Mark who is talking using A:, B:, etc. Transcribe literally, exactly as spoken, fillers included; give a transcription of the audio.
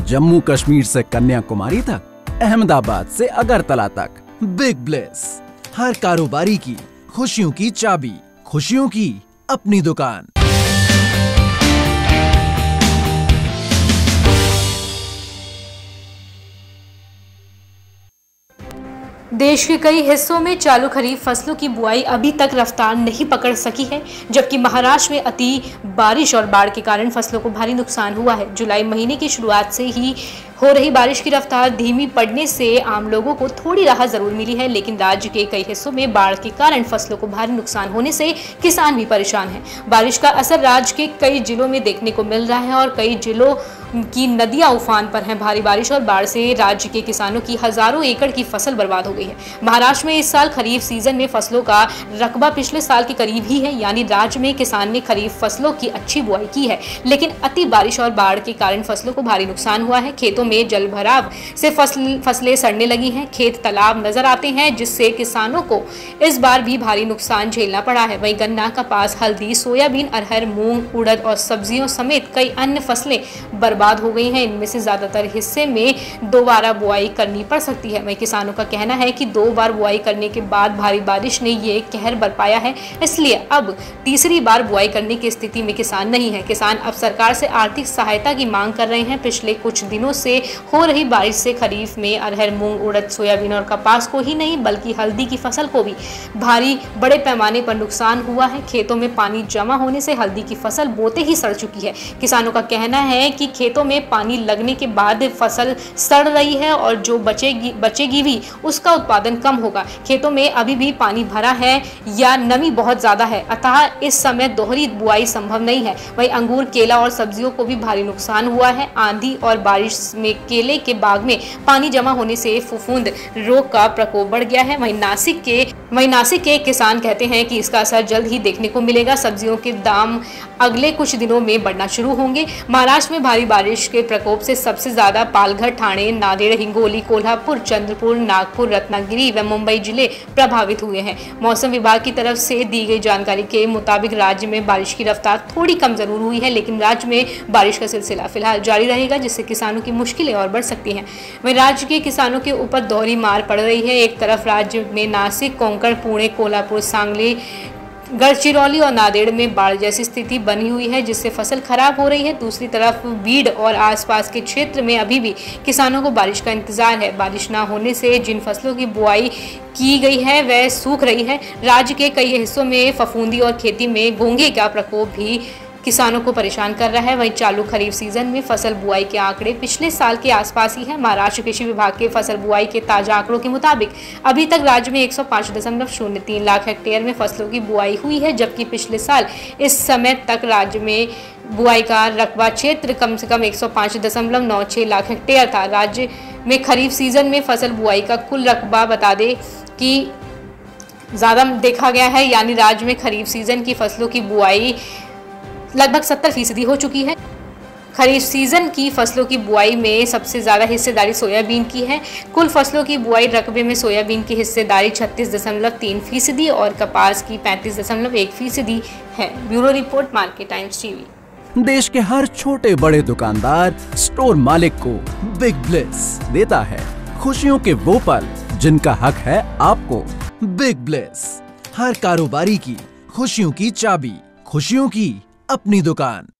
A: जम्मू कश्मीर से कन्याकुमारी तक, अहमदाबाद से अगरतला तक। बिग ब्लेस, हर कारोबारी की खुशियों की चाबी, खुशियों की अपनी दुकान।
B: देश के कई हिस्सों में चालू खरीफ फसलों की बुआई अभी तक रफ्तार नहीं पकड़ सकी है, जबकि महाराष्ट्र में अति बारिश और बाढ़ के कारण फसलों को भारी नुकसान हुआ है। जुलाई महीने की शुरुआत से ही हो रही बारिश की रफ्तार धीमी पड़ने से आम लोगों को थोड़ी राहत जरूर मिली है, लेकिन राज्य के कई हिस्सों में बाढ़ के कारण फसलों को भारी नुकसान होने से किसान भी परेशान हैं। बारिश का असर राज्य के कई जिलों में देखने को मिल रहा है और कई जिलों की नदियां उफान पर हैं। भारी बारिश और बाढ़ से राज्य के किसानों की हजारों एकड़ की फसल बर्बाद हो गई है। महाराष्ट्र में इस साल खरीफ सीजन में फसलों का रकबा पिछले साल के करीब ही है, यानी राज्य में किसान ने खरीफ फसलों की अच्छी बुआई की है, लेकिन अति बारिश और बाढ़ के कारण फसलों को भारी नुकसान हुआ है। खेतों में जल भराव से फसल फसलें सड़ने लगी हैं, खेत तालाब नजर आते हैं, जिससे किसानों को इस बार भी भारी नुकसान झेलना पड़ा है। वहीं गन्ना, कपास, हल्दी, सोयाबीन, अरहर, मूंग, उड़द और सब्जियों समेत कई अन्य फसलें बर्बाद हो गई हैं। इनमें से ज्यादातर हिस्से में दोबारा बुआई करनी पड़ सकती है। वहीं किसानों का कहना है कि दो बार बुआई करने के बाद भारी बारिश ने ये कहर बरपाया है, इसलिए अब तीसरी बार बुआई करने की स्थिति में किसान नहीं है। किसान अब सरकार से आर्थिक सहायता की मांग कर रहे हैं। पिछले कुछ दिनों से हो रही बारिश से खरीफ में अरहर, मूंग, उड़द, सोयाबीन और कपास को ही नहीं बल्कि हल्दी की फसल को भी भारी बड़े पैमाने पर नुकसान हुआ है। खेतों में पानी जमा होने से हल्दी की फसल बोते ही सड़ चुकी है। किसानों का कहना है कि खेतों में पानी लगने के बाद फसल सड़ रही है और जो बचेगी बचेगी भी उसका उत्पादन कम होगा। खेतों में अभी भी पानी भरा है या नमी बहुत ज्यादा है, अतः इस समय दोहरी बुआई संभव नहीं है। वहीं अंगूर, केला और सब्जियों को भी भारी नुकसान हुआ है। आंधी और बारिश में केले के बाग में पानी जमा होने से फफूंद रोग का प्रकोप बढ़ गया है। वहीं नासिक के वहीं नासिक के किसान कहते हैं कि इसका असर जल्द ही देखने को मिलेगा। सब्जियों के दाम अगले कुछ दिनों में बढ़ना शुरू होंगे। महाराष्ट्र में भारी बारिश के प्रकोप से सबसे ज्यादा पालघर, ठाणे, नांदेड़, हिंगोली, कोल्हापुर, चंद्रपुर, नागपुर, रत्नागिरी व मुंबई जिले प्रभावित हुए हैं। मौसम विभाग की तरफ से दी गई जानकारी के मुताबिक राज्य में बारिश की रफ्तार थोड़ी कम जरूर हुई है, लेकिन राज्य में बारिश का सिलसिला फिलहाल जारी रहेगा, जिससे किसानों की मुश्किलें और बढ़ सकती हैं। वहीं राज्य के किसानों के ऊपर दोहरी मार पड़ रही है। एक तरफ राज्य में नासिक, कोंकण, पुणे, कोल्हापुर, सांगली, गढ़चिरौली और नांदेड़ में बाढ़ जैसी स्थिति बनी हुई है, जिससे फसल खराब हो रही है। दूसरी तरफ बीड और आसपास के क्षेत्र में अभी भी किसानों को बारिश का इंतजार है। बारिश न होने से जिन फसलों की बुआई की गई है वह सूख रही है। राज्य के कई हिस्सों में फफूंदी और खेती में घोंघे का प्रकोप भी किसानों को परेशान कर रहा है। वहीं चालू खरीफ सीजन में फसल बुआई के आंकड़े पिछले साल के आसपास ही हैं। महाराष्ट्र कृषि विभाग के फसल बुआई के ताजा आंकड़ों के मुताबिक अभी तक राज्य में एक सौ पाँच दशमलव शून्य तीन लाख हेक्टेयर में फसलों की बुआई हुई है, जबकि पिछले साल इस समय तक राज्य में बुआई का रकबा क्षेत्र कम से कम एक सौ पाँच दशमलव नौ छह लाख हेक्टेयर था। राज्य में खरीफ सीजन में फसल बुआई का कुल रकबा बता दें कि ज़्यादा देखा गया है, यानी राज्य में खरीफ सीजन की फसलों की बुआई लगभग सत्तर फीसदी हो चुकी है। खरीफ सीजन की फसलों की बुआई में सबसे ज़्यादा हिस्सेदारी सोयाबीन की है। कुल फसलों की बुआई रकबे में सोयाबीन की हिस्सेदारी छत्तीस दशमलव तीन फीसदी और कपास की पैंतीस दशमलव एक फीसदी है। Bureau report, market times TV.
A: देश के हर छोटे बड़े दुकानदार स्टोर मालिक को बिग ब्लेस देता है खुशियों के वो पल जिनका हक है आपको। बिग ब्लेस, हर कारोबारी की खुशियों की चाबी, खुशियों की अपनी दुकान।